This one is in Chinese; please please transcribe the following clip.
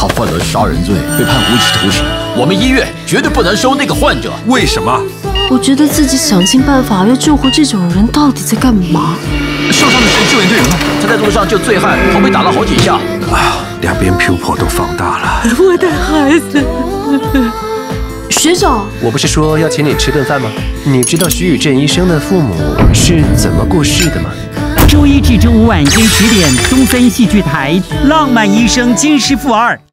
他犯了杀人罪，被判无期徒刑。我们医院绝对不能收那个患者。 为什么？ 我觉得自己想尽办法要救活这种人，到底在干嘛？ 受伤的是救援队员吗？他在路上救醉汉，头被打了好几下。 啊，两边 pupil 都放大了。 我的孩子，学长， 我不是说要请你吃顿饭吗？你知道徐宇镇医生的父母是怎么过世的吗？ 周一至周五晚间10点，东森戏剧台《浪漫医生金师傅2》